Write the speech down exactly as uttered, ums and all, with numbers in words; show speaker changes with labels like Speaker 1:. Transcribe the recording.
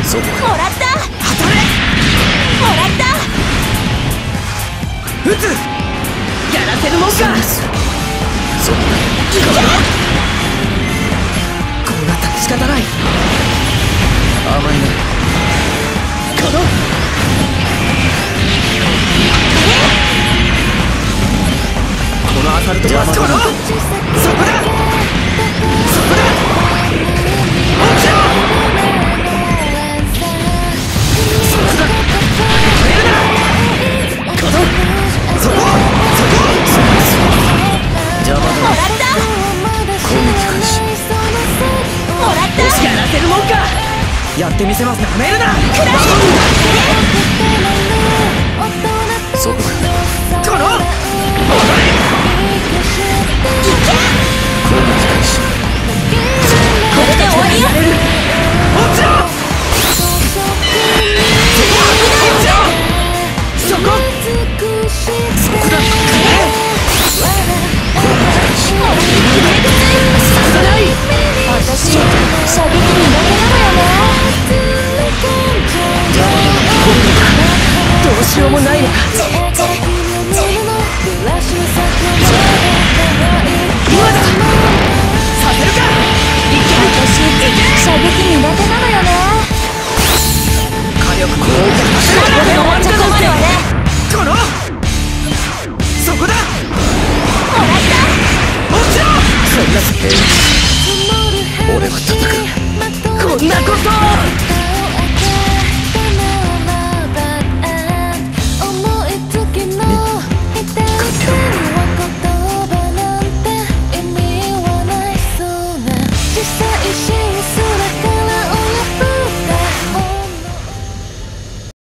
Speaker 1: そこか。
Speaker 2: もらった。
Speaker 1: 当たれ。
Speaker 2: もらった。
Speaker 1: 撃つ。
Speaker 2: やらせるもんか。
Speaker 1: そこか。
Speaker 2: いけ。
Speaker 1: こうなったら仕方ない。甘いな。このこのアサルトはこのそこだ。そこだ。落ちろ。そこだ。触れるな。このそこそこ邪魔だ。
Speaker 2: もらった。
Speaker 1: 攻撃開始。
Speaker 2: もらった。
Speaker 1: やらせるもんか。やってみせます。なめるな。
Speaker 2: くらえ。
Speaker 1: そこだ。この攻撃開始。
Speaker 2: これで終わりよ。
Speaker 1: 落ちろ。そこそこそこだ。攻撃開始。そこだない。
Speaker 2: 私射撃苦手なのよね。
Speaker 1: どうしようもないのか。今だ。させるか。いける。
Speaker 2: 私射撃苦手なのよね。
Speaker 1: 火力攻撃。
Speaker 2: そこで終わっちゃ困るわね。
Speaker 1: このそこだ。
Speaker 2: もらった。
Speaker 1: 落ちろ。こんな俺は戦う。こんなこと
Speaker 2: 実際